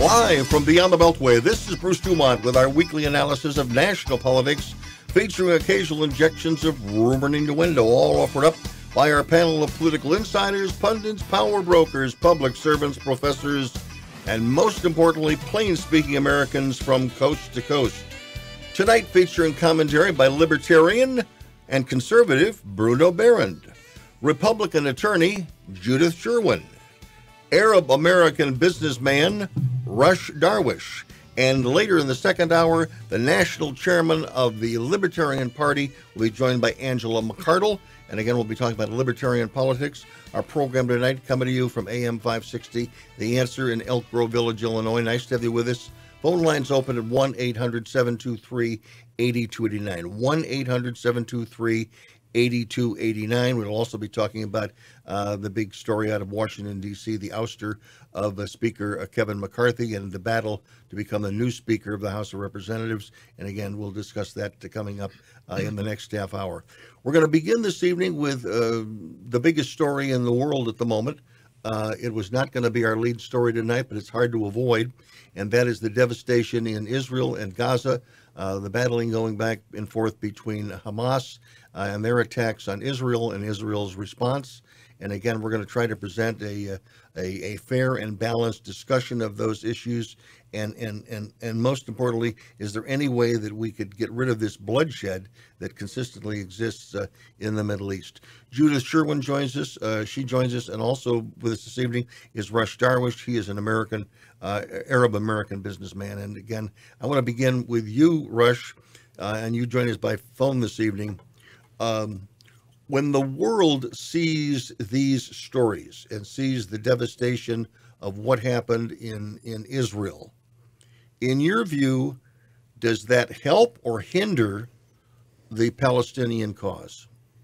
Live from beyond the Beltway, this is Bruce DuMont with our weekly analysis of national politics, featuring occasional injections of rumor and innuendo, all offered up by our panel of political insiders, pundits, power brokers, public servants, professors, and most importantly, plain-speaking Americans from coast to coast. Tonight featuring commentary by libertarian and conservative Bruno Barrand, Republican attorney Judith Sherwin, Arab American businessman Rush Darwish, and later in the second hour, the national chairman of the Libertarian Party will be joined by Angela McArdle. And again, we'll be talking about libertarian politics. Our program tonight coming to you from AM 560, The Answer in Elk Grove Village, Illinois. Nice to have you with us. Phone lines open at 1-800-723-8289. 1-800-723-8289. We'll also be talking about the big story out of Washington, D.C., the ouster of Speaker Kevin McCarthy and the battle to become the new Speaker of the House of Representatives. And again, we'll discuss that coming up in the next half hour. We're going to begin this evening with the biggest story in the world at the moment. It was not going to be our lead story tonight, but it's hard to avoid, and that is the devastation in Israel and Gaza, the battling going back and forth between Hamas and their attacks on Israel and Israel's response. And again, we're going to try to present a fair and balanced discussion of those issues. And most importantly, is there any way that we could get rid of this bloodshed that consistently exists in the Middle East? Judith Sherwin joins us. She joins us, and also with us this evening is Rush Darwish. He is an American, Arab American businessman. And again, I want to begin with you, Rush, and you join us by phone this evening. When the world sees these stories and sees the devastation of what happened in Israel, in your view, does that help or hinder the Palestinian cause?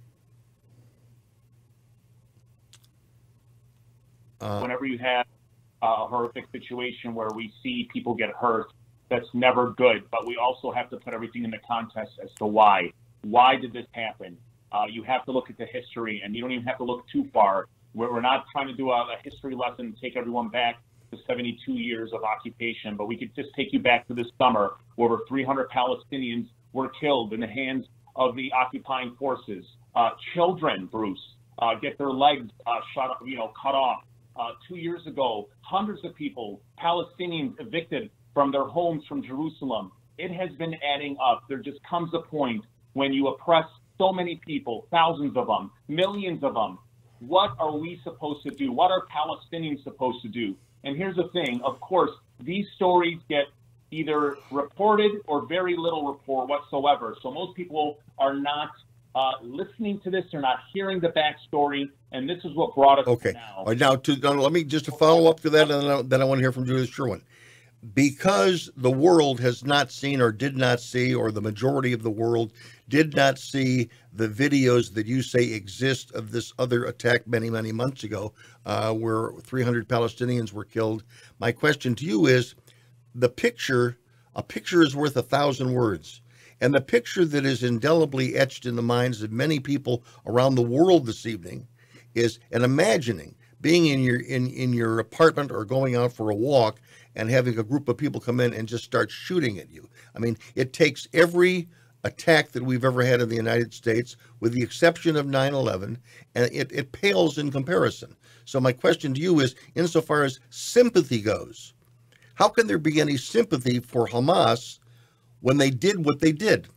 Whenever you have a horrific situation where we see people get hurt, that's never good. But we also have to put everything in the context as to why. Why did this happen? You have to look at the history, and you don't even have to look too far. We're not trying to do a history lesson and take everyone back to 72 years of occupation, but we could just take you back to this summer where over 300 Palestinians were killed in the hands of the occupying forces. Children, Bruce, get their legs cut off. 2 years ago, hundreds of people, Palestinians, evicted from their homes from Jerusalem. It has been adding up. There just comes a point when you oppress so many people, thousands of them, millions of them. What are we supposed to do? What are Palestinians supposed to do? And here's the thing, of course, these stories get either reported or very little report whatsoever. So most people are not listening to this, they're not hearing the backstory, and this is what brought us to now. All right, now, let me just to follow up to that, and then I want to hear from Judith Sherwin. Because the world has not seen or did not see, or the majority of the world did not see the videos that you say exist of this other attack many, many months ago, where 300 Palestinians were killed. My question to you is, a picture is worth 1,000 words. And the picture that is indelibly etched in the minds of many people around the world this evening is an imagining being in your apartment or going out for a walk and having a group of people come in and just start shooting at you. I mean, it takes every attack that we've ever had in the United States, with the exception of 9/11, and it pales in comparison. So my question to you is, insofar as sympathy goes, how can there be any sympathy for Hamas when they did what they did?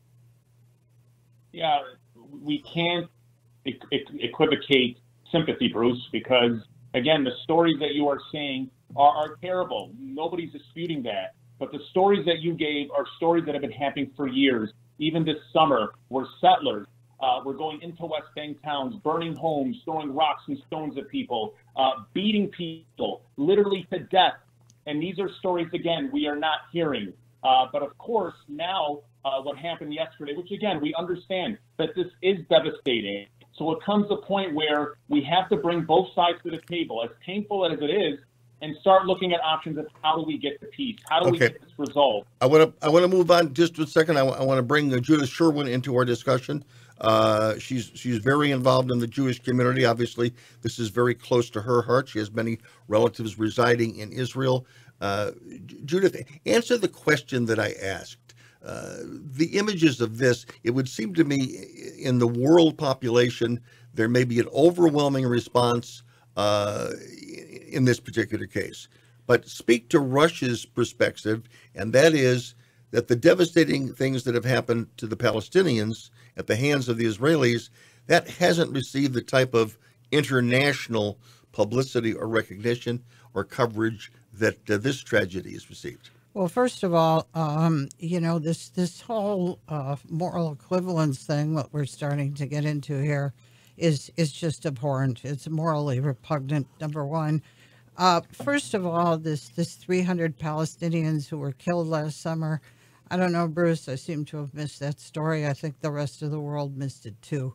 Yeah, we can't equivocate sympathy, Bruce, because, again, the stories that you are saying are terrible. Nobody's disputing that. But the stories that you gave are stories that have been happening for years. Even this summer, where settlers were going into West Bank towns, burning homes, throwing rocks and stones at people, beating people, literally to death. And these are stories, again, we are not hearing. But of course, now what happened yesterday, which again, we understand that this is devastating. So it comes a point where we have to bring both sides to the table. As painful as it is, and start looking at options of how do we get to peace? How do we get this resolved? I want to move on just a second. I want to bring Judith Sherwin into our discussion. She's very involved in the Jewish community. Obviously, this is very close to her heart. She has many relatives residing in Israel. Judith, answer the question that I asked. The images of this, it would seem to me, in the world population, there may be an overwhelming response in this particular case. But speak to Russia's perspective, and that is that the devastating things that have happened to the Palestinians at the hands of the Israelis, that hasn't received the type of international publicity or recognition or coverage that this tragedy has received. Well, first of all, this whole moral equivalence thing, what we're starting to get into here, is just abhorrent. It's morally repugnant, number one. First of all, this 300 Palestinians who were killed last summer, I don't know, Bruce, I seem to have missed that story. I think the rest of the world missed it too.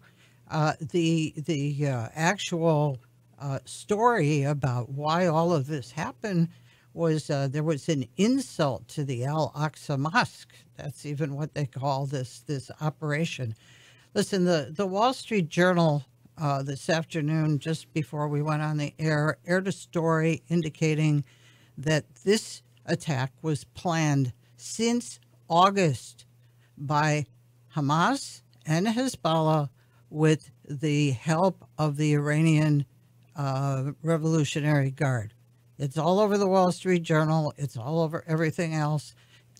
The actual story about why all of this happened was there was an insult to the Al-Aqsa Mosque. That's even what they call this operation. Listen, the Wall Street Journal this afternoon, just before we went on the air, aired a story indicating that this attack was planned since August by Hamas and Hezbollah with the help of the Iranian Revolutionary Guard. It's all over the Wall Street Journal. It's all over everything else.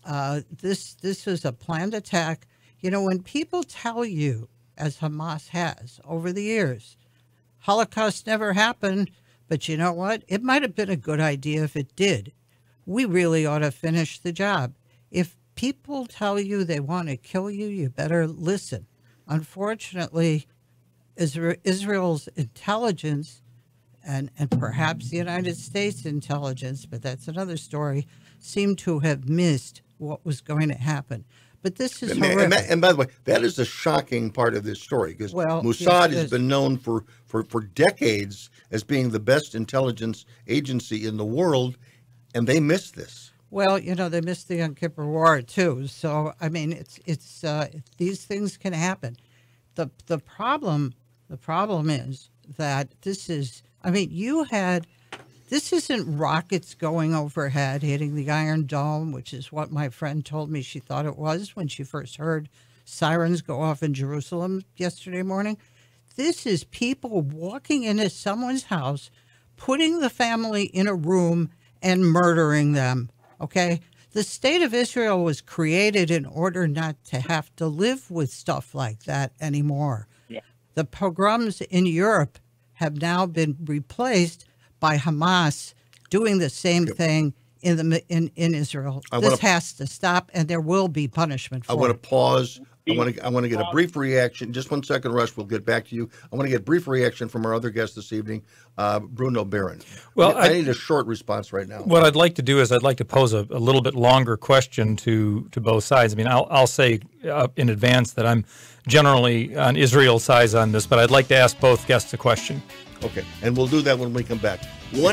This was a planned attack. You know, when people tell you, as Hamas has over the years, Holocaust never happened, but you know what? It might have been a good idea if it did. We really ought to finish the job. If people tell you they want to kill you, you better listen. Unfortunately, Israel's intelligence and perhaps the United States intelligence, but that's another story, seem to have missed what was going to happen. But this is horrific. And by the way, that is a shocking part of this story, because Mossad has been known for decades as being the best intelligence agency in the world, and they missed this. Well, you know, they missed the Yom Kippur War too. So I mean, it's these things can happen. The problem is that this is. I mean, this isn't rockets going overhead, hitting the Iron Dome, which is what my friend told me she thought it was when she first heard sirens go off in Jerusalem yesterday morning. This is people walking into someone's house, putting the family in a room and murdering them, okay? The state of Israel was created in order not to have to live with stuff like that anymore. Yeah. The pogroms in Europe have now been replaced by Hamas doing the same thing in Israel. This has to stop, and there will be punishment for it. I want to pause. I want to get a brief reaction. Just 1 second, Rush. We'll get back to you. I want to get a brief reaction from our other guest this evening, Bruno Barron. Well, I need a short response right now. What I'd like to do is I'd like to pose a little bit longer question to both sides. I mean, I'll say in advance that I'm generally on Israel's side on this, but I'd like to ask both guests a question. Okay, and we'll do that when we come back.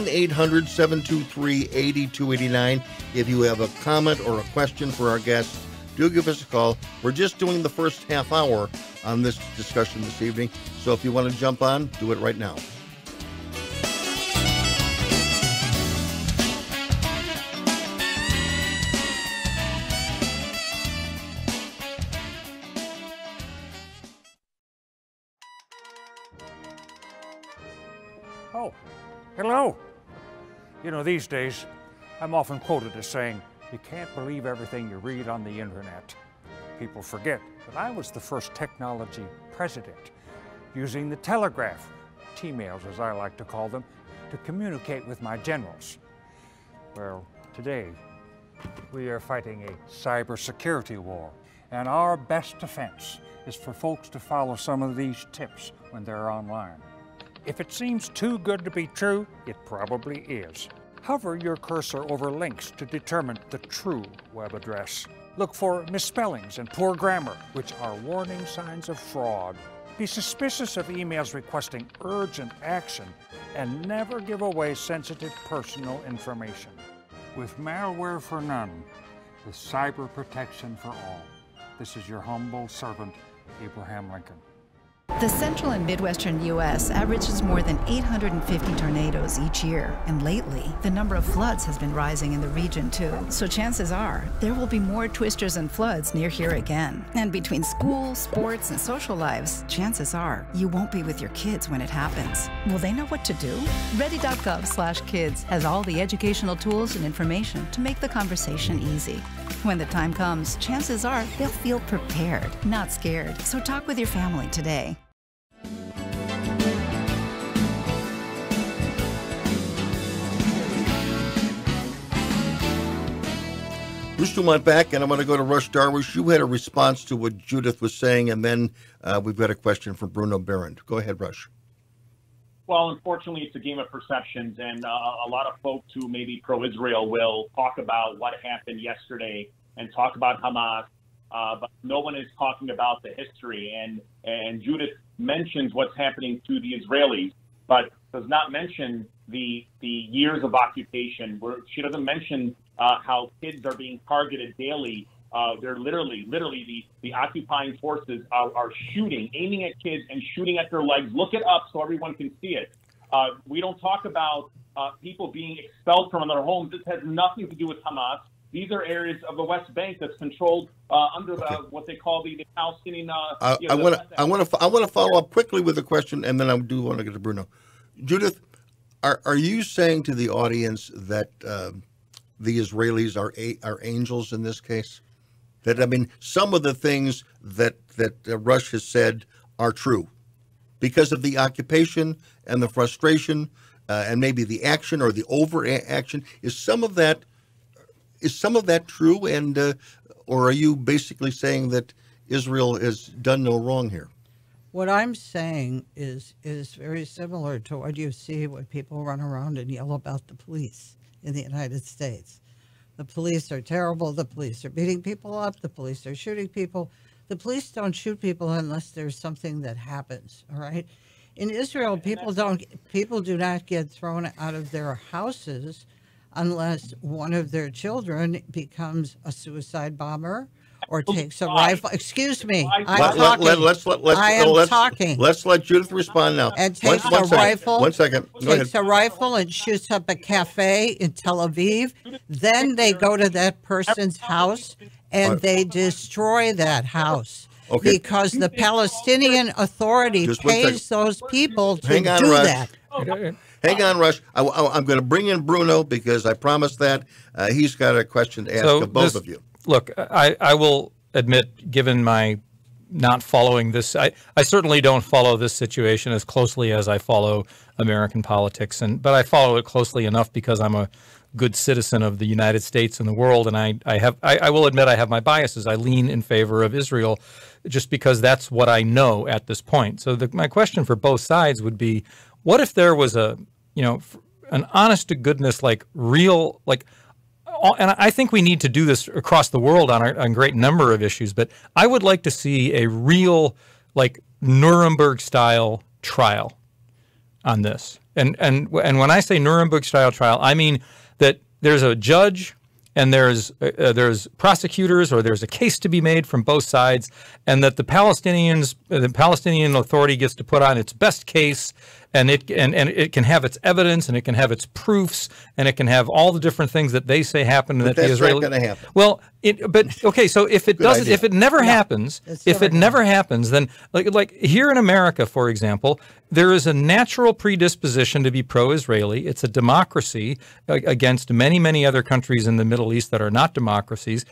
1-800-723-8289. If you have a comment or a question for our guests, do give us a call. We're just doing the first half hour on this discussion this evening, so if you want to jump on, do it right now. Oh, hello. You know, these days, I'm often quoted as saying, you can't believe everything you read on the internet. People forget that I was the first technology president, using the telegraph, T-mails as I like to call them, to communicate with my generals. Well, today, we are fighting a cybersecurity war, and our best defense is for folks to follow some of these tips when they're online. If it seems too good to be true, it probably is. Hover your cursor over links to determine the true web address. Look for misspellings and poor grammar, which are warning signs of fraud. Be suspicious of emails requesting urgent action, and never give away sensitive personal information. With malware for none, with cyber protection for all. This is your humble servant, Abraham Lincoln. The central and midwestern U.S. averages more than 850 tornadoes each year, and lately, the number of floods has been rising in the region too. So chances are, there will be more twisters and floods near here again. And between school, sports, and social lives, chances are, you won't be with your kids when it happens. Will they know what to do? Ready.gov/kids has all the educational tools and information to make the conversation easy. When the time comes, chances are they'll feel prepared, not scared. So talk with your family today. Bruce DuMont back, and I'm going to go to Rush Darwish. You had a response to what Judith was saying, and then we've got a question from Bruno Berend. Go ahead, Rush. Well, unfortunately, it's a game of perceptions, and a lot of folks who may be pro-Israel will talk about what happened yesterday and talk about Hamas, but no one is talking about the history. And Judith mentions what's happening to the Israelis, but does not mention the years of occupation. Where she doesn't mention how kids are being targeted daily. They're literally the occupying forces are shooting, aiming at kids and shooting at their legs. Look it up so everyone can see it. We don't talk about people being expelled from their homes. This has nothing to do with Hamas. These are areas of the West Bank that's controlled under what they call the Palestinian. I want to follow up quickly with a question, and then I do want to get to Bruno. Judith, are you saying to the audience that the Israelis are angels in this case? That, I mean, some of the things that Rush has said are true because of the occupation and the frustration and maybe the action or the overaction. Is some of that true? And or are you basically saying that Israel has done no wrong here? What I'm saying is very similar to what you see when people run around and yell about the police in the United States. The police are terrible. The police are beating people up. The police are shooting people. The police don't shoot people unless there's something that happens. All right. In Israel, people do not get thrown out of their houses unless one of their children becomes a suicide bomber or takes a rifle. Excuse me. I'm talking. Let's let Judith respond now. And takes a rifle. 1 second. Takes a rifle and shoots up a cafe in Tel Aviv. Then they go to that person's house and they destroy that house. Okay. Because the Palestinian Authority pays those people to do that. Hang on, Rush. I'm going to bring in Bruno because I promised that. He's got a question to ask of both of you. Look, I will admit, given my not following this, I certainly don't follow this situation as closely as I follow American politics, but I follow it closely enough because I'm a good citizen of the United States and the world, and I will admit I have my biases. I lean in favor of Israel just because that's what I know at this point. So my question for both sides would be, what if there was an honest to goodness, real, and I think we need to do this across the world on a great number of issues, but I would like to see a real, Nuremberg-style trial on this. And when I say Nuremberg-style trial, I mean that there's a judge and there's prosecutors, or there's a case to be made from both sides, and that the Palestinian Authority gets to put on its best case, and it can have its evidence, and it can have its proofs, and it can have all the different things that they say happened. But that's not going to happen. Well, okay. So if it doesn't, if it never happens, then like here in America, for example, there is a natural predisposition to be pro-Israeli. It's a democracy against many, many other countries in the Middle East that are not democracies.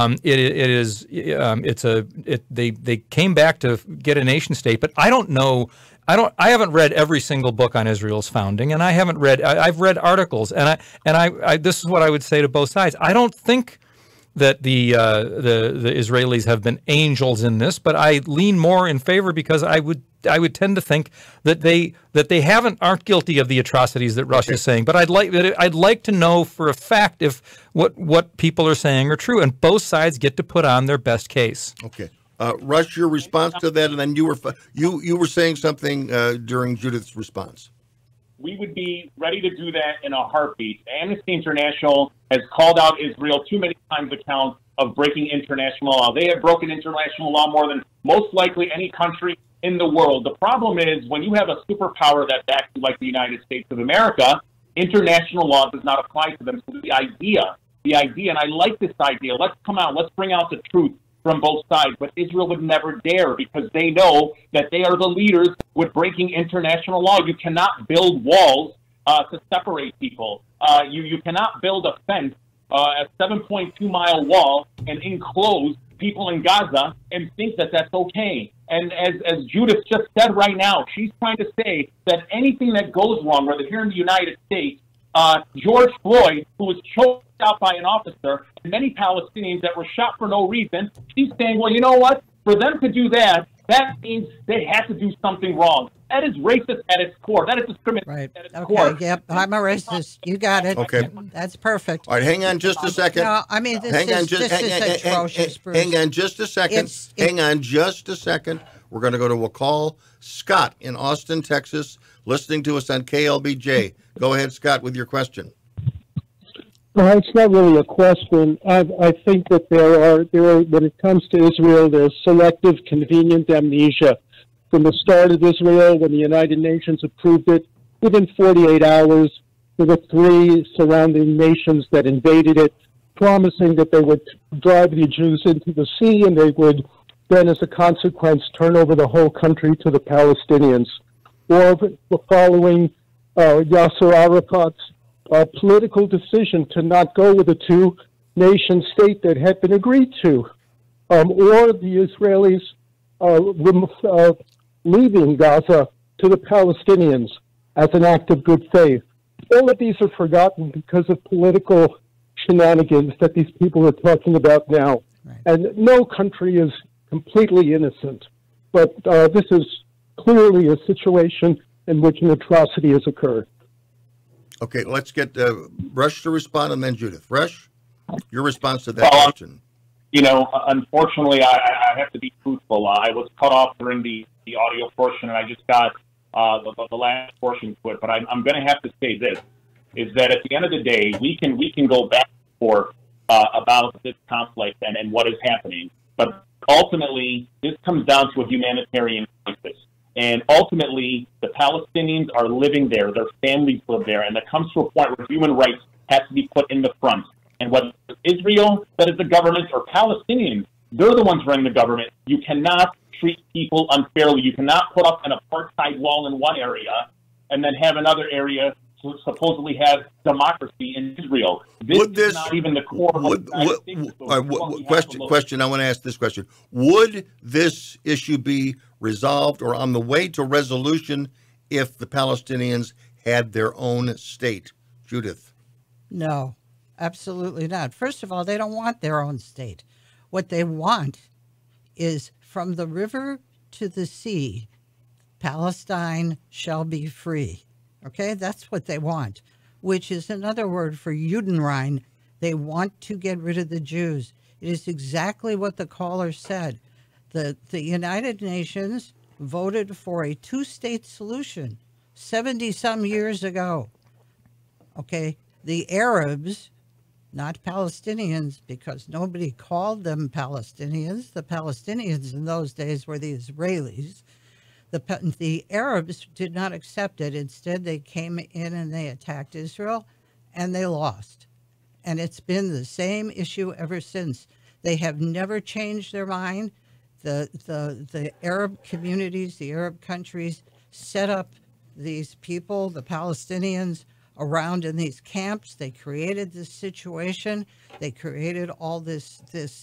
They came back to get a nation state, but I don't know. I haven't read every single book on Israel's founding, and I've read articles, and this is what I would say to both sides. I don't think that the Israelis have been angels in this, but I lean more in favor because I would tend to think that they aren't guilty of the atrocities that Rush is saying. But I'd like to know for a fact if what people are saying are true, and both sides get to put on their best case. Okay. Rush, your response to that, and then you were saying something during Judith's response. We would be ready to do that in a heartbeat. Amnesty International has called out Israel too many times account of breaking international law. They have broken international law more than most likely any country in the world. The problem is when you have a superpower that backs you like the United States of America, international law does not apply to them. So the idea, and I like this idea, let's come out, let's bring out the truth from both sides. But Israel would never dare because they know that they are the leaders with breaking international law. You cannot build walls to separate people. You cannot build a fence, a 7.2-mile wall, and enclose people in Gaza and think that that's okay. And as Judith just said right now, she's trying to say that anything that goes wrong, whether here in the United States, George Floyd, who was choked out by an officer, and many Palestinians that were shot for no reason, she's saying, well, you know what? For them to do that, that means they had to do something wrong. That is racist at its core. That is discriminatory at its core. Okay, yep, I'm a racist. You got it. Okay. That's perfect. All right, hang on just a second. No, I mean, this is atrocious, Bruce. Hang on just a second. Hang on just a second. We're going to go to a call. Scott in Austin, Texas, listening to us on KLBJ. Go ahead, Scott, with your question. It's not really a question. I think that there are, when it comes to Israel, there's selective, convenient amnesia. From the start of Israel, when the United Nations approved it, within 48 hours, there were 3 surrounding nations that invaded it, promising that they would drive the Jews into the sea and they would then, as a consequence, turn over the whole country to the Palestinians. Or following Yasser Arafat's political decision to not go with a 2-nation state that had been agreed to, or the Israelis leaving Gaza to the Palestinians as an act of good faith. All of these are forgotten because of political shenanigans that these people are talking about now. Right. And no country is completely innocent, but this is clearly a situation in which an atrocity has occurred. Okay, let's get Rush to respond and then Judith. Rush, your response to that question. You know, unfortunately, I have to be truthful. I was cut off during the audio portion, and I just got the last portion to it. But I'm going to have to say this, is that at the end of the day, we can go back and forth about this conflict and what is happening. But ultimately, this comes down to a humanitarian crisis. And ultimately, the Palestinians are living there. Their families live there. And it comes to a point where human rights have to be put in the front. And whether it's Israel that is the government or Palestinians, they're the ones running the government. You cannot treat people unfairly. You cannot put up an apartheid wall in one area and then have another area to supposedly have democracy in Israel. This is not even the core of the United States. Question. I want to ask this question. Would this issue be resolved or on the way to resolution if the Palestinians had their own state? Judith? No, absolutely not. First of all, they don't want their own state. What they want is from the river to the sea, Palestine shall be free. Okay, that's what they want, which is another word for Judenrein. They want to get rid of the Jews. It is exactly what the caller said. The United Nations voted for a 2-state solution 70-some years ago. Okay, the Arabs, not Palestinians, because nobody called them Palestinians. The Palestinians in those days were the Israelis. The Arabs did not accept it. Instead, they came in and they attacked Israel, and they lost. And it's been the same issue ever since. They have never changed their mind. The Arab communities, the Arab countries, set up these people, the Palestinians, around in these camps. They created this situation. They created all this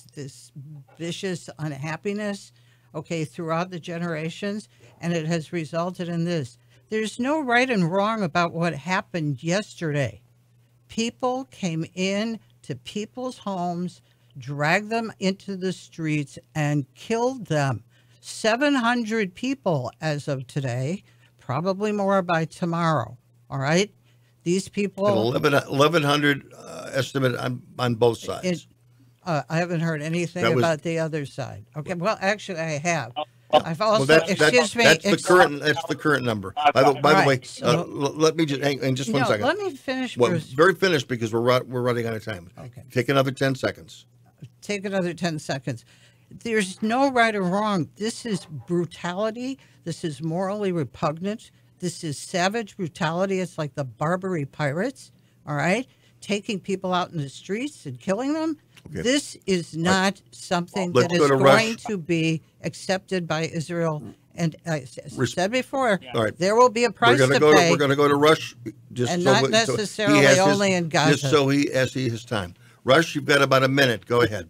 vicious unhappiness, okay, throughout the generations, and it has resulted in this. There's no right and wrong about what happened yesterday. People came in to people's homes, dragged them into the streets, and killed them. 700 people as of today, probably more by tomorrow, all right? These people... 1,100 estimate on both sides. I haven't heard anything about the other side. Okay, well, actually, I have. I've Well, also, excuse me. That's the current number. By the way, let me just hang just one second. Let me finish, Well, Bruce. very finished because we're running out of time. Okay. Take another 10 seconds. Take another 10 seconds. There's no right or wrong. This is brutality. This is morally repugnant. This is savage brutality. It's like the Barbary pirates, all right? Taking people out in the streets and killing them. Okay. This is not something that is going to be accepted by Israel. And I said before, there will be a price to pay. We're going to go to Rush. And not necessarily only in Gaza. Just so he has time. Rush, you've got about a minute. Go ahead.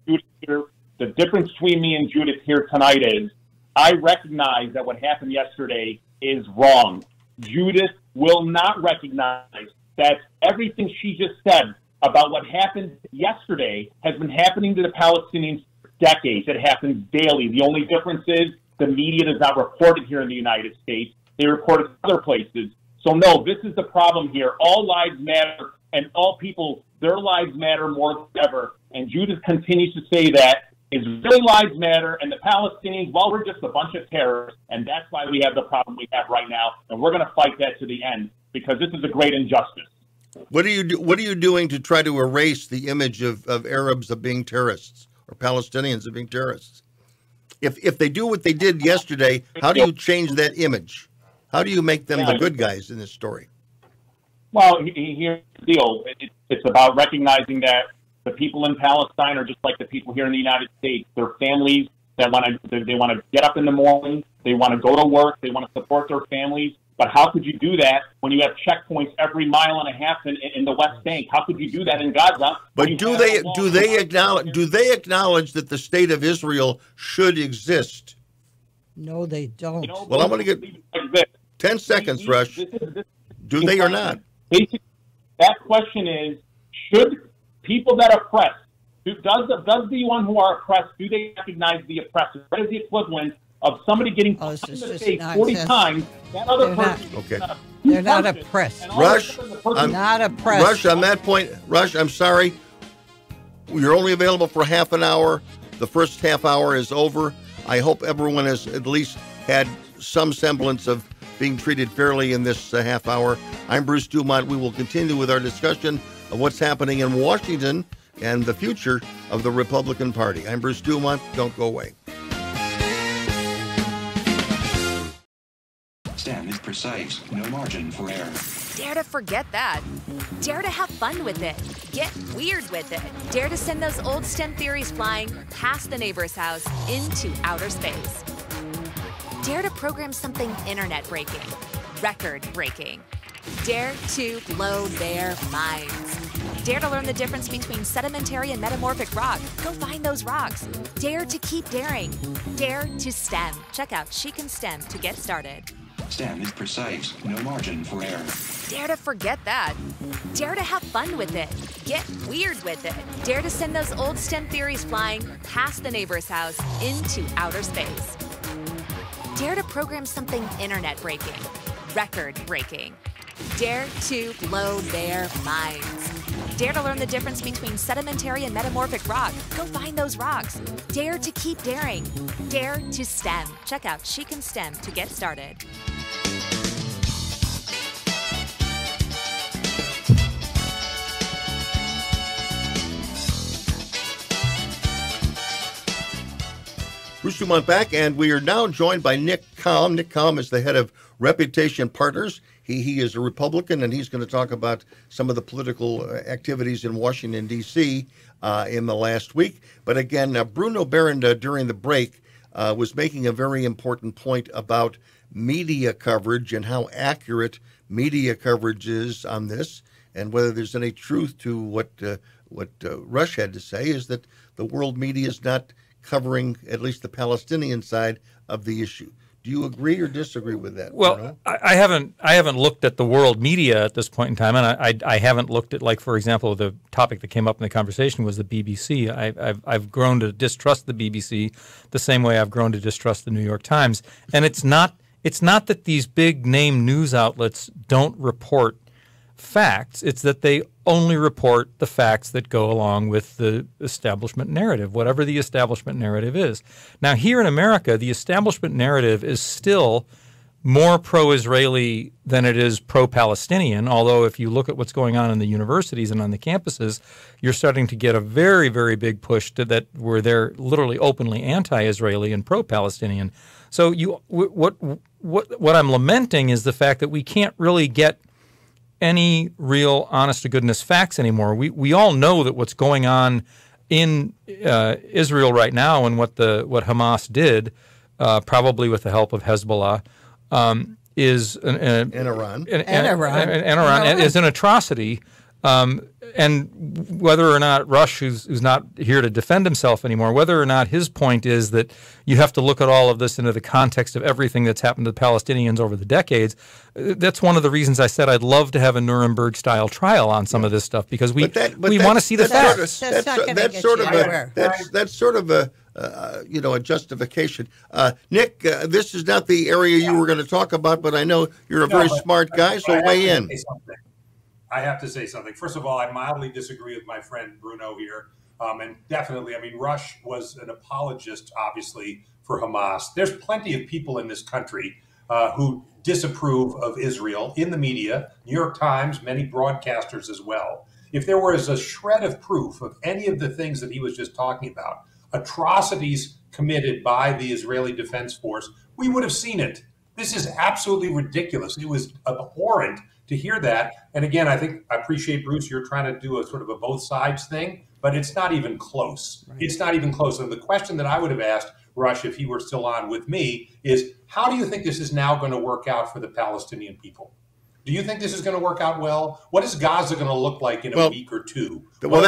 The difference between me and Judith here tonight is I recognize that what happened yesterday is wrong. Judith will not recognize that everything she just said about what happened yesterday has been happening to the Palestinians for decades. It happens daily. The only difference is the media does not report it here in the United States. They report it in other places. So, no, this is the problem here. All lives matter, and all people, their lives matter more than ever. And Judith continues to say that Israeli lives matter, and the Palestinians, well, we're just a bunch of terrorists, and that's why we have the problem we have right now. And we're going to fight that to the end because this is a great injustice. What are you doing to try to erase the image of Arabs of being terrorists or Palestinians of being terrorists? If they do what they did yesterday, how do you change that image? How do you make them the good guys in this story? Well, here's the deal. It's about recognizing that the people in Palestine are just like the people here in the United States. They're families that want to get up in the morning. They want to go to work. They want to support their families. But how could you do that when you have checkpoints every mile and a half in the West Bank? How could you do that in Gaza? But do they acknowledge that the state of Israel should exist? No, they don't. Well, I'm going to get 10 seconds, Rush. Do they or not? Basically, that question is: should people that oppress, does the one who are oppressed, do they recognize the oppressor? What is the equivalent of somebody getting punched in the face 40 times? That other person. They're not oppressed. Rush, I'm not oppressed. Rush, on that point, Rush, I'm sorry. You're only available for half an hour. The first half hour is over. I hope everyone has at least had some semblance of being treated fairly in this half hour. I'm Bruce DuMont. We will continue with our discussion of what's happening in Washington and the future of the Republican Party. I'm Bruce DuMont. Don't go away. Stem is precise, no margin for error. Dare to forget that. Dare to have fun with it. Get weird with it. Dare to send those old STEM theories flying past the neighbor's house into outer space. Dare to program something internet-breaking, record-breaking. Dare to blow their minds. Dare to learn the difference between sedimentary and metamorphic rock. Go find those rocks. Dare to keep daring. Dare to STEM. Check out She Can STEM to get started. STEM is precise, no margin for error. Dare to forget that. Dare to have fun with it. Get weird with it. Dare to send those old STEM theories flying past the neighbor's house into outer space. Dare to program something internet-breaking, record-breaking. Dare to blow their minds. Dare to learn the difference between sedimentary and metamorphic rock. Go find those rocks. Dare to keep daring. Dare to STEM. Check out She Can STEM to get started. Bruce DuMont back, and we are now joined by Nick Kalm. Nick Kalm is the head of Reputation Partners. He is a Republican, and he's going to talk about some of the political activities in Washington, D.C. In the last week. But again, Bruno Barron, during the break, was making a very important point about media coverage and how accurate media coverage is on this, and whether there's any truth to what Rush had to say is that the world media is not covering at least the Palestinian side of the issue. Do you agree or disagree with that? Well, Bruno? I haven't looked at the world media at this point in time, and I haven't looked at, like, for example, the topic that came up in the conversation was the BBC. I've grown to distrust the BBC the same way I've grown to distrust the New York Times, and it's not that these big name news outlets don't report facts. It's that they only report the facts that go along with the establishment narrative, whatever the establishment narrative is. Now, here in America, the establishment narrative is still more pro-Israeli than it is pro-Palestinian, although if you look at what's going on in the universities and on the campuses, you're starting to get a very, very big push to that where they're literally openly anti-Israeli and pro-Palestinian. So what I'm lamenting is the fact that we can't really get any real honest-to-goodness facts anymore. We all know that what's going on in Israel right now and what Hamas did, probably with the help of Hezbollah, is and Iran is an atrocity. And whether or not Rush, who's not here to defend himself anymore, whether or not his point is that you have to look at all of this into the context of everything that's happened to the Palestinians over the decades, that's one of the reasons I said I'd love to have a Nuremberg-style trial on some of this stuff, because we want to see the facts. That's sort of a a justification. Nick, this is not the area you were going to talk about, but I know you're a very smart guy, so weigh in. I have to say something. First of all, I mildly disagree with my friend Bruno here. And definitely, I mean, Rush was an apologist, obviously, for Hamas. There's plenty of people in this country who disapprove of Israel in the media, New York Times, many broadcasters as well. If there was a shred of proof of any of the things that he was just talking about, atrocities committed by the Israeli Defense Force, we would have seen it. This is absolutely ridiculous. It was abhorrent to hear that. And again, I appreciate, Bruce, you're trying to do a sort of a both sides thing, but it's not even close. Right. It's not even close. And the question that I would have asked Rush if he were still on with me is, how do you think this is now going to work out for the Palestinian people? Do you think this is going to work out well? What is Gaza going to look like in a week or two? Well,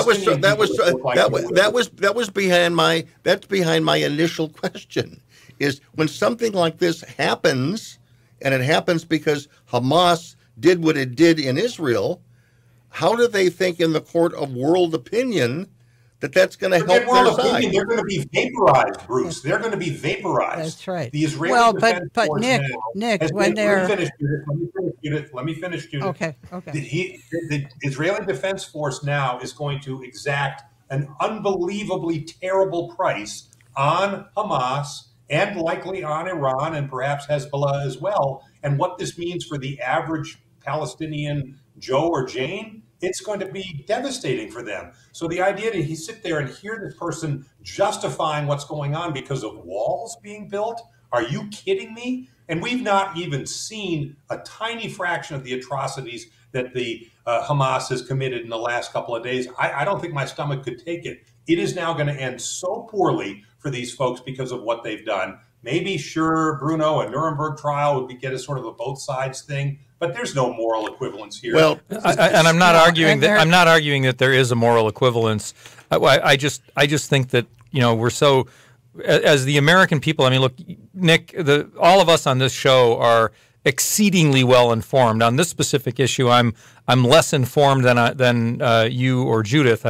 that was behind my initial question. Is when something like this happens, and it happens because Hamas did what it did in Israel, how do they think in the court of world opinion that that's going to help their side? They're going to be vaporized, Bruce. They're going to be vaporized. That's right. The Israeli Defense but Force Nick, when they're... Let me finish, Judith. Okay. The Israeli Defense Force now is going to exact an unbelievably terrible price on Hamas and likely on Iran and perhaps Hezbollah as well. And what this means for the average Palestinian Joe or Jane, it's going to be devastating for them. So the idea that he sit there and hear this person justifying what's going on because of walls being built, are you kidding me? And we've not even seen a tiny fraction of the atrocities that the Hamas has committed in the last couple of days. I don't think my stomach could take it. It is now going to end so poorly for these folks because of what they've done. Maybe, sure, Bruno, a Nuremberg trial would get a sort of a both sides thing, but there's no moral equivalence here. Well, and I'm not arguing that. I'm not arguing that there is a moral equivalence. I just think that we're so, as the American people. I mean, look, Nick, all of us on this show are exceedingly well informed on this specific issue. I'm less informed than you or Judith.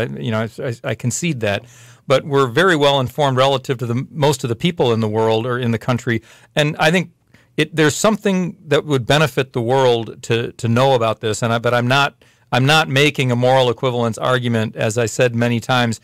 I concede that. But we're very well informed relative to most of the people in the world or in the country, and I think there's something that would benefit the world to know about this. But I'm not making a moral equivalence argument. As I said many times,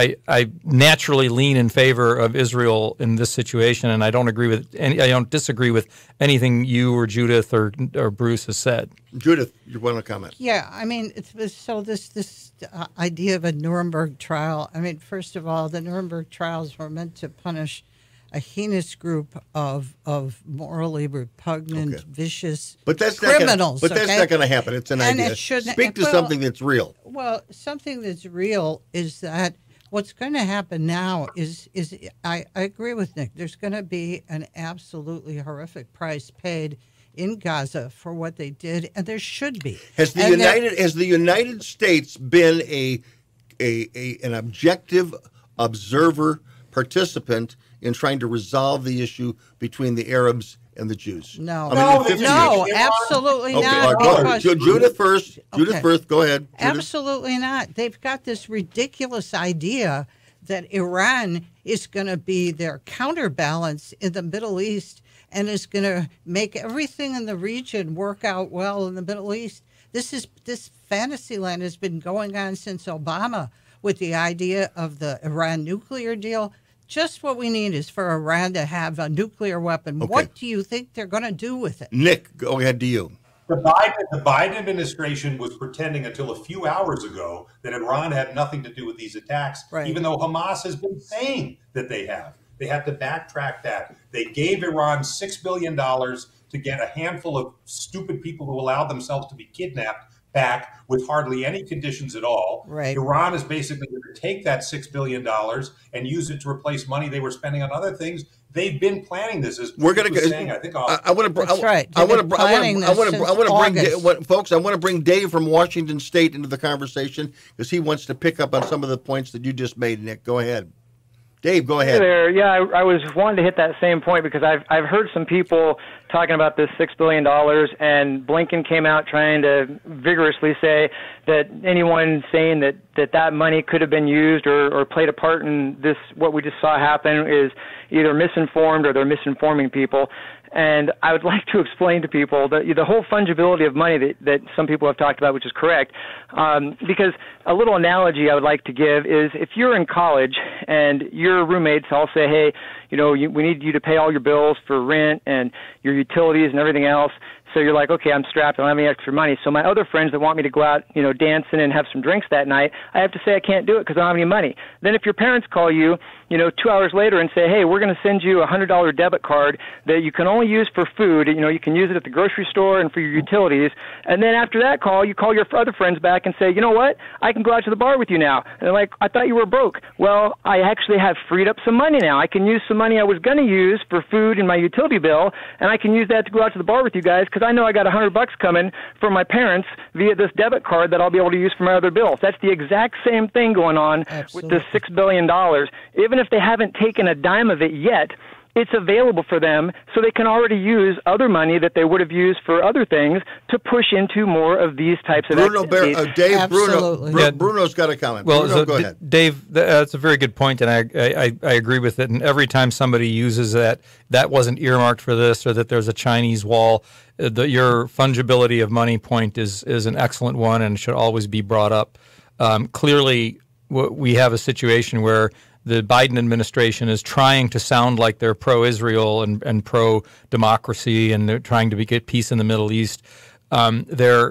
I naturally lean in favor of Israel in this situation, and I don't disagree with anything you or Judith or Bruce has said. Judith, you want to comment? Yeah, I mean, so this idea of a Nuremberg trial. I mean, first of all, the Nuremberg trials were meant to punish a heinous group of morally repugnant, vicious criminals. But that's not going to happen. It's an idea. Speak to something that's real. Well, something that's real is that what's going to happen now is I agree with Nick. There's going to be an absolutely horrific price paid in Gaza for what they did, and there should be. Has the United States been an objective observer, participant in trying to resolve the issue between the Arabs and the Jews? No, absolutely not. Judith first. Judith first. Go ahead. Judith. Absolutely not. They've got this ridiculous idea that Iran is going to be their counterbalance in the Middle East and is going to make everything in the region work out well in the Middle East. This fantasy land has been going on since Obama with the idea of the Iran nuclear deal. Just what we need is for Iran to have a nuclear weapon. Okay. What do you think they're going to do with it? Nick, go ahead to you. The Biden administration was pretending until a few hours ago that Iran had nothing to do with these attacks, Right. even though Hamas has been saying that they have. They had to backtrack that. They gave Iran $6 billion to get a handful of stupid people who allowed themselves to be kidnapped back with hardly any conditions at all. Right. Iran is basically going to take that $6 billion and use it to replace money they were spending on other things. They've been planning this. As We're going to saying, I think That's right. I want to bring folks. I want to bring Dave from Washington State into the conversation because he wants to pick up on some of the points that you just made. Nick, go ahead. Dave, go ahead. Hey there. Yeah, I was wanting to hit that same point because I've heard some people talking about this $6 billion, and Blinken came out trying to vigorously say that anyone saying that money could have been used or played a part in this, what we just saw happen, is either misinformed or they're misinforming people. And I would like to explain to people that the whole fungibility of money that some people have talked about, which is correct, because a little analogy I would like to give is if you're in college and your roommates all say, hey, we need you to pay all your bills for rent and your utilities and everything else. So you're like, okay, I'm strapped. I don't have any extra money. So my other friends that want me to go out, dancing and have some drinks that night, I have to say I can't do it because I don't have any money. Then if your parents call you, 2 hours later and say, hey, we're going to send you a $100 debit card that you can only use for food. You can use it at the grocery store and for your utilities. And then after that call, you call your other friends back and say, you know what? I can go out to the bar with you now. And they're like, I thought you were broke. Well, I actually have freed up some money now. I can use some money I was going to use for food and my utility bill, and I can use that to go out to the bar with you guys because I know I got $100 coming from my parents via this debit card that I'll be able to use for my other bills. That's the exact same thing going on with this $6 billion. Even if they haven't taken a dime of it yet, it's available for them so they can already use other money that they would have used for other things to push into more of these types of activities. Dave, Absolutely. Bruno's got a comment. Well, Bruno, go ahead. Dave, that's a very good point, and I agree with it. And every time somebody uses that wasn't earmarked for this, or that there's a Chinese wall, your fungibility of money point is an excellent one and should always be brought up. Clearly, we have a situation where the Biden administration is trying to sound like they're pro-Israel and pro-democracy, and they're trying to get peace in the Middle East. The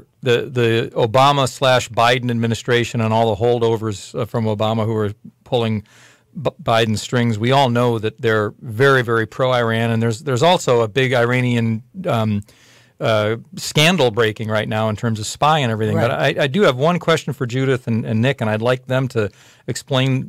Obama/Biden administration and all the holdovers from Obama who are pulling Biden's strings, we all know that they're very, very pro-Iran, and there's also a big Iranian scandal breaking right now in terms of spying and everything. Right. But I do have one question for Judith and Nick, and I'd like them to explain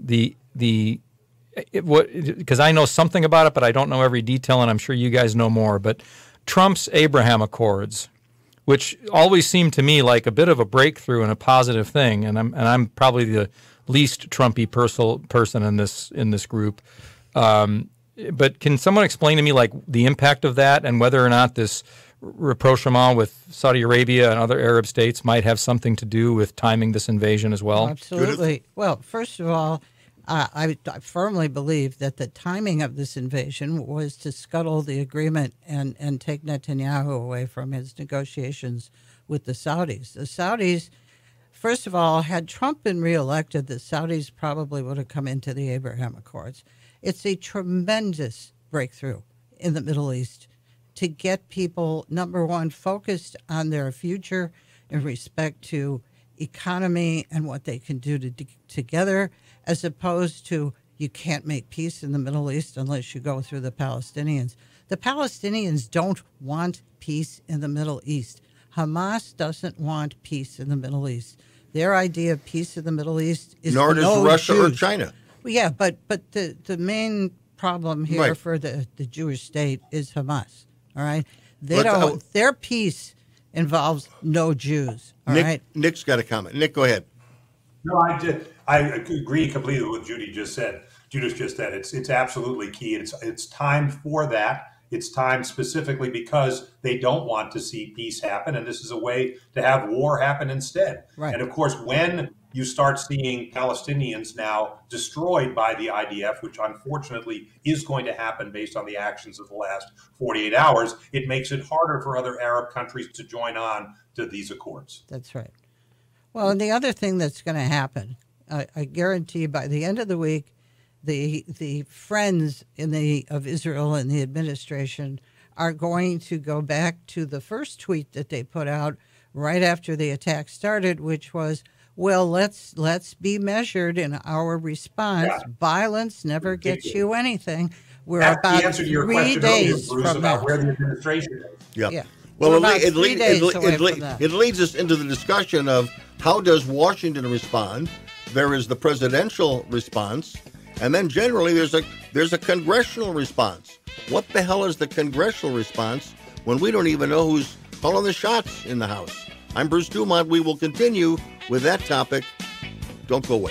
because I know something about it, but I don't know every detail, and I'm sure you guys know more. But Trump's Abraham Accords, which always seemed to me like a bit of a breakthrough and a positive thing, and I'm probably the least Trumpy person in this group. But can someone explain to me like the impact of that and whether or not this rapprochement with Saudi Arabia and other Arab states might have something to do with timing this invasion as well? Absolutely. Well, first of all, I firmly believe that the timing of this invasion was to scuttle the agreement and take Netanyahu away from his negotiations with the Saudis. The Saudis, first of all, had Trump been reelected, the Saudis probably would have come into the Abraham Accords. It's a tremendous breakthrough in the Middle East to get people, number one, focused on their future in respect to economy and what they can do together, as opposed to you can't make peace in the Middle East unless you go through the Palestinians. The Palestinians don't want peace in the Middle East. Hamas doesn't want peace in the Middle East. Their idea of peace in the Middle East is nor does no Russia Jews. or China. Well, yeah, but the main problem here Right. for the Jewish state is Hamas. All right, their peace involves no Jews. All right. Nick's got a comment. Nick, go ahead. No, I agree completely with what Judith just said. It's absolutely key. It's time for that. It's time specifically because they don't want to see peace happen, and this is a way to have war happen instead. Right. And of course, when you start seeing Palestinians now destroyed by the IDF, which unfortunately is going to happen based on the actions of the last 48 hours. It makes it harder for other Arab countries to join on to these accords. That's right. Well, and the other thing that's going to happen, I guarantee by the end of the week, the friends of Israel and the administration are going to go back to the first tweet that they put out right after the attack started, which was, well, let's be measured in our response. Yeah. Violence never gets you anything. We're That's about the answer to your 3 question days earlier, Bruce, from about that. where the administration is. Yeah. Well, it it leads us into the discussion of how does Washington respond? There is the presidential response, and then generally there's a congressional response. What the hell is the congressional response when we don't even know who's calling the shots in the House? I'm Bruce DuMont. We will continue with that topic. Don't go away.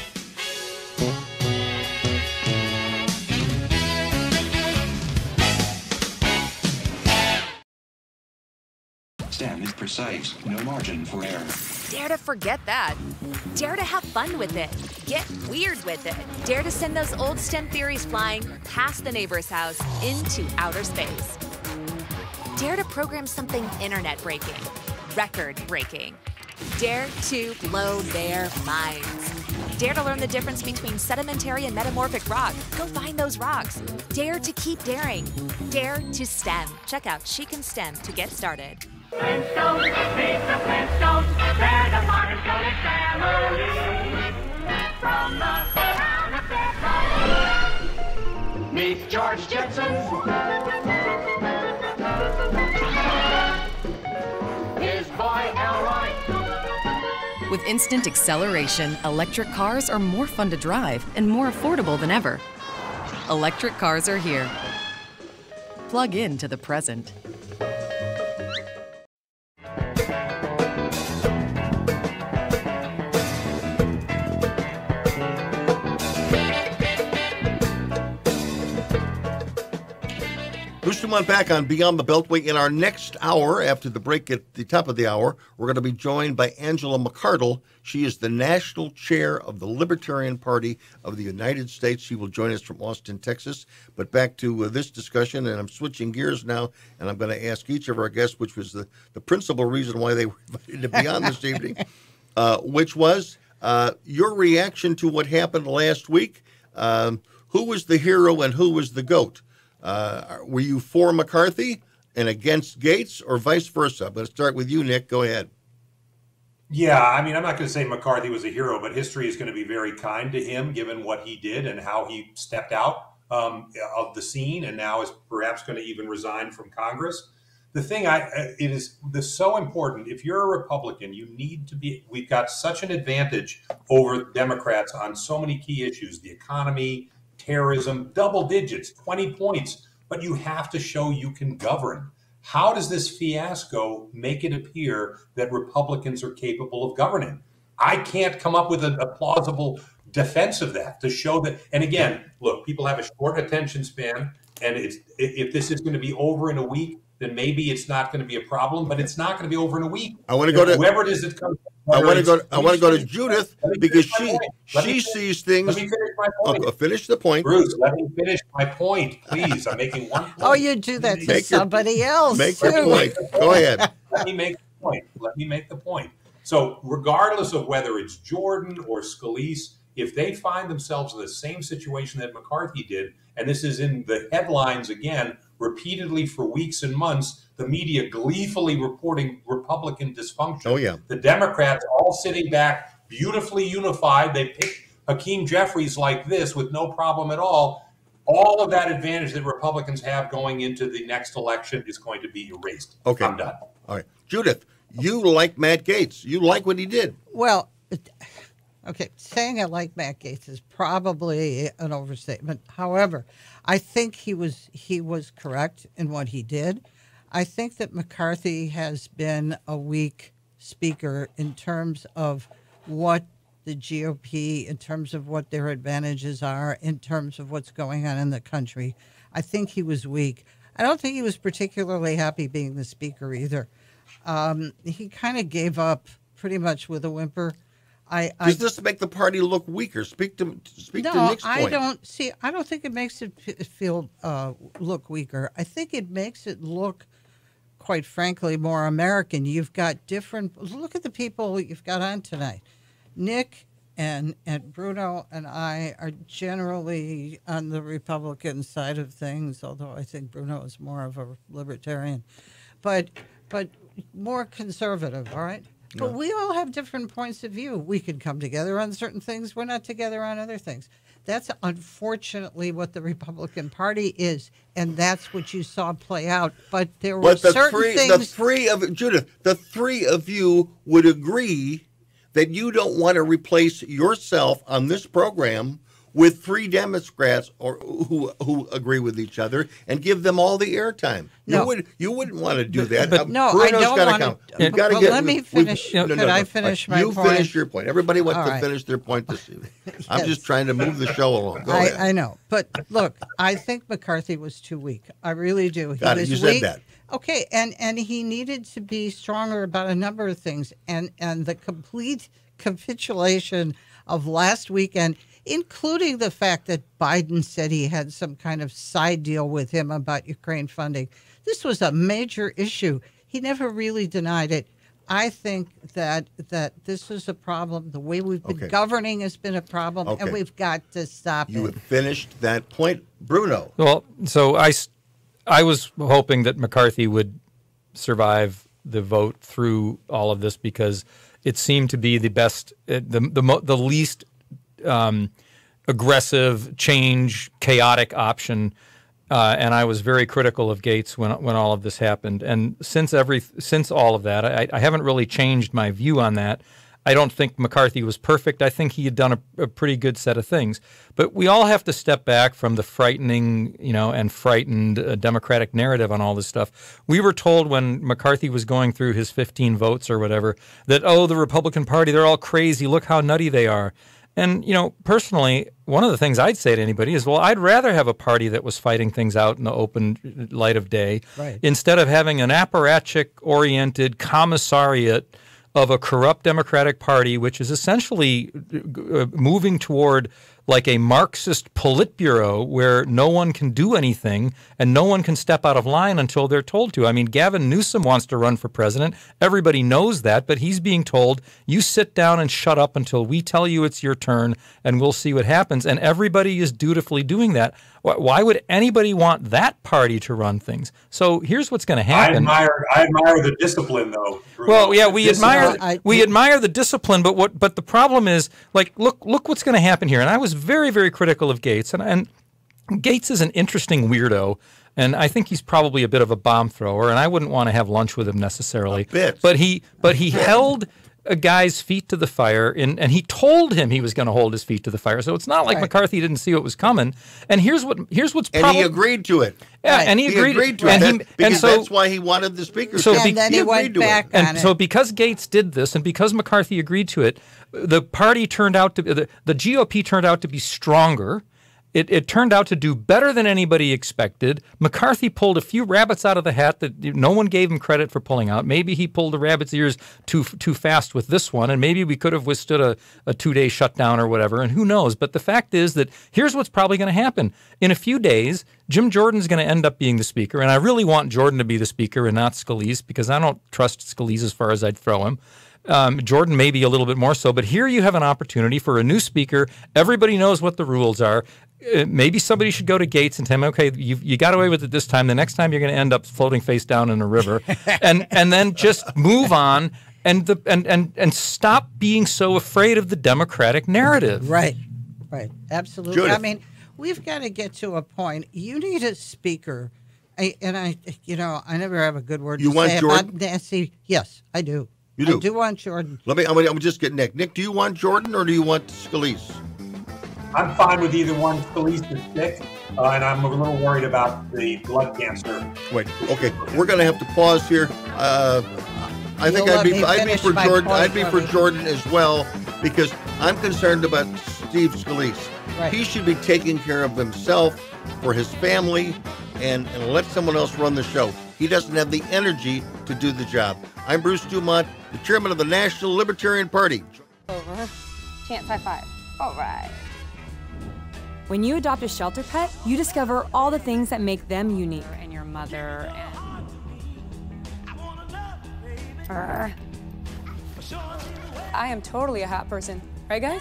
STEM is precise, no margin for error. Dare to forget that. Dare to have fun with it. Get weird with it. Dare to send those old STEM theories flying past the neighbor's house into outer space. Dare to program something internet-breaking, record-breaking. Dare to blow their minds. Dare to learn the difference between sedimentary and metamorphic rock. Go find those rocks. Dare to keep daring. Dare to STEM. Check out She Can STEM to get started. Flintstones, meet the Flintstones, they're the modern Stoic family. From the town of their meet George Jetson. His boy Elroy. With instant acceleration, electric cars are more fun to drive and more affordable than ever. Electric cars are here. Plug in to the present. Bruce DuMont back on Beyond the Beltway. In our next hour, after the break at the top of the hour, we're going to be joined by Angela McArdle. She is the national chair of the Libertarian Party of the United States. She will join us from Austin, Texas. But back to this discussion, and I'm switching gears now, and I'm going to ask each of our guests, which was the principal reason why they were invited to be on this evening, which was your reaction to what happened last week. Who was the hero and who was the goat? Were you for McCarthy and against Gates, or vice versa? I'm going to start with you, Nick. Go ahead. Yeah, I mean, I'm not going to say McCarthy was a hero, but history is going to be very kind to him, given what he did and how he stepped out of the scene, and now is perhaps going to even resign from Congress. The thing, it is so important. If you're a Republican, you need to be. We've got such an advantage over Democrats on so many key issues: the economy, terrorism, double digits, 20 points, but you have to show you can govern. How does this fiasco make it appear that Republicans are capable of governing? I can't come up with a plausible defense of that to show that. And again, look, people have a short attention span, and if this is going to be over in a week, then maybe it's not going to be a problem, but it's not going to to be over in a week. I want to go to whoever it is that comes. I want to go to Judith because she sees things. Let me finish my point. Finish the point, Bruce. Let me finish my point, please. I'm making one point. Oh, you do that to somebody else. Make your point. Go ahead. Let me make the point. So, regardless of whether it's Jordan or Scalise, if they find themselves in the same situation that McCarthy did, and this is in the headlines again, repeatedly for weeks and months, the media gleefully reporting Republican dysfunction. Oh, yeah. The Democrats all sitting back, beautifully unified. They picked Hakeem Jeffries like this with no problem at all. All of that advantage that Republicans have going into the next election is going to be erased. Okay. I'm done. All right. Judith, you like Matt Gaetz. You like what he did. Well, okay, saying I like Matt Gaetz is probably an overstatement. However, I think he was correct in what he did. I think that McCarthy has been a weak speaker in terms of what the GOP, in terms of what their advantages are, in terms of what's going on in the country. I think he was weak. I don't think he was particularly happy being the speaker either. He kind of gave up pretty much with a whimper. Does this make the party look weaker? Speak to Nick's point. I don't think it makes it feel look weaker. I think it makes it look, quite frankly, more American. You've got different. Look at the people you've got on tonight. Nick and Bruno and I are generally on the Republican side of things, although I think Bruno is more of a libertarian, but more conservative. All right. But we all have different points of view. We can come together on certain things. We're not together on other things. That's unfortunately what the Republican Party is, and that's what you saw play out. But there were certain things. The three of you would agree that you don't want to replace yourself on this program with three Democrats or who agree with each other and give them all the airtime. No. You wouldn't want to do that. No, Bruno's I don't gotta want come. to. You've got to But get. let me finish. Could I finish my point? You finish your point. Everybody wants All to right. finish their point this evening. Yes. I'm just trying to move the show along. Go ahead. I know, but look, I think McCarthy was too weak. I really do. He Got it. was You said weak. that. Okay, and he needed to be stronger about a number of things, and the complete capitulation of last weekend, including the fact that Biden said he had some kind of side deal with him about Ukraine funding. This was a major issue. He never really denied it. I think that this is a problem. The way we've been governing has been a problem, and we've got to stop You it. have finished that point, Bruno. Well, so I was hoping that McCarthy would survive the vote through all of this because it seemed to be the best, the least aggressive, change, chaotic option. And I was very critical of Gates when all of this happened. And since all of that, I haven't really changed my view on that. I don't think McCarthy was perfect. I think he had done a pretty good set of things. But we all have to step back from the frightening, and frightened Democratic narrative on all this stuff. We were told when McCarthy was going through his 15 votes or whatever that, the Republican Party, they're all crazy. Look how nutty they are. And, personally, one of the things I'd say to anybody is, well, I'd rather have a party that was fighting things out in the open light of day instead of having an apparatchik-oriented commissariat of a corrupt Democratic Party, which is essentially moving toward like a Marxist Politburo where no one can do anything and no one can step out of line until they're told to. I mean, Gavin Newsom wants to run for president. Everybody knows that, but he's being told, you sit down and shut up until we tell you it's your turn and we'll see what happens. And everybody is dutifully doing that. Why would anybody want that party to run things? So here's what's going to happen. I admire the discipline, though. Bruno. Well, yeah, we admire the discipline, but the problem is, look what's going to happen here. And I was very, very critical of Gates, and Gates is an interesting weirdo, and I think he's probably a bit of a bomb thrower, and I wouldn't want to have lunch with him necessarily. But he held a guy's feet to the fire, and he told him he was going to hold his feet to the fire. So it's not like McCarthy didn't see what was coming. And here's what's and he agreed to it. Yeah, and he agreed to it. Because that's why he wanted the speaker. And then he went back on it. So because Gates did this, and because McCarthy agreed to it, the party turned out to the GOP turned out to be stronger. It turned out to do better than anybody expected. McCarthy pulled a few rabbits out of the hat that no one gave him credit for pulling out. Maybe he pulled the rabbit's ears too fast with this one, and maybe we could have withstood a 2-day shutdown or whatever, and who knows. But the fact is that here's what's probably going to happen. In a few days, Jim Jordan's going to end up being the speaker, and I really want Jordan to be the speaker and not Scalise because I don't trust Scalise as far as I'd throw him. Jordan maybe a little bit more so, but here you have an opportunity for a new speaker. Everybody knows what the rules are. Maybe somebody should go to Gates and tell him, okay, you got away with it this time. The next time you're going to end up floating face down in a river, and then just move on and stop being so afraid of the Democratic narrative. Right, absolutely. Judith. I mean, we've got to get to a point. You need a speaker, I never have a good word You to want say Jordan? about Nancy. Yes, I do. You do? I do want Jordan. I'm gonna just get Nick. Nick, do you want Jordan or do you want Scalise? I'm fine with either one. Scalise is sick, and I'm a little worried about the blood cancer. Wait, okay, we're gonna have to pause here. I think I'd be for Jordan. I'd be for Jordan as well because I'm concerned about Steve Scalise. Right. He should be taking care of himself, for his family, and let someone else run the show. He doesn't have the energy to do the job. I'm Bruce DuMont, the chairman of the National Libertarian Party. Over. Chance high five. All right. When you adopt a shelter pet, you discover all the things that make them unique. And your mother and... I am totally a hot person. Right, guys?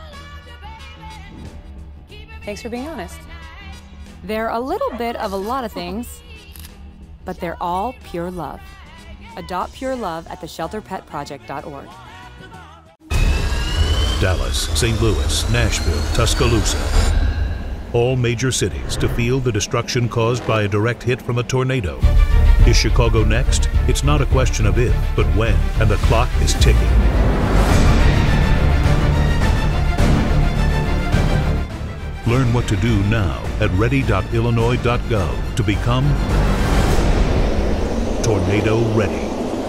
Thanks for being honest. They're a little bit of a lot of things, but they're all pure love. Adopt pure love at theshelterpetproject.org. Dallas, St. Louis, Nashville, Tuscaloosa. All major cities to feel the destruction caused by a direct hit from a tornado. Is Chicago next? It's not a question of if, but when, and the clock is ticking. Learn what to do now at ready.illinois.gov to become tornado ready.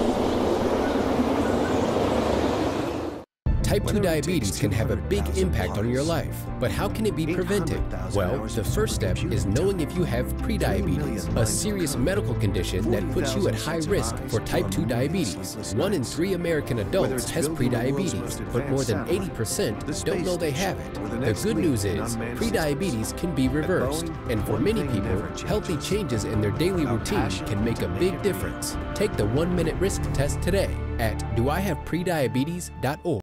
Type 2 diabetes can have a big impact on your life, but how can it be prevented? Well, the first step is knowing if you have prediabetes, a serious medical condition that puts you at high risk for type 2 diabetes. 1 in 3 American adults has prediabetes, but more than 80% don't know they have it. The good news is, prediabetes can be reversed, and for many people, healthy changes in their daily routine can make a big difference. Take the 1-minute risk test today at doihaveprediabetes.org.